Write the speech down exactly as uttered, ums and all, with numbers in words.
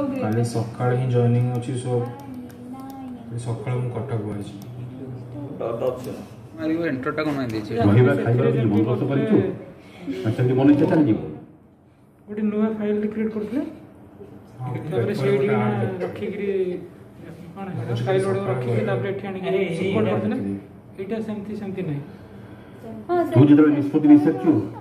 काली सकाळ ही जॉइनिंग अछि सो सकाळ मु कटक बइछि मारी वो एंट्रोटा कोन दे छै रहिबा खाइबा की बंदोबस्त करिछु असेंती मने चेतन जीव गोटे नुआ फाइल क्रिएट करथले तापर सेडी रखी गिरी कोन फाइल ओड रखी के तापर एठी आनी सपोर्ट करथले एटा सेमती सेमती नै तू जितरे निष्पत्ति रिसर्च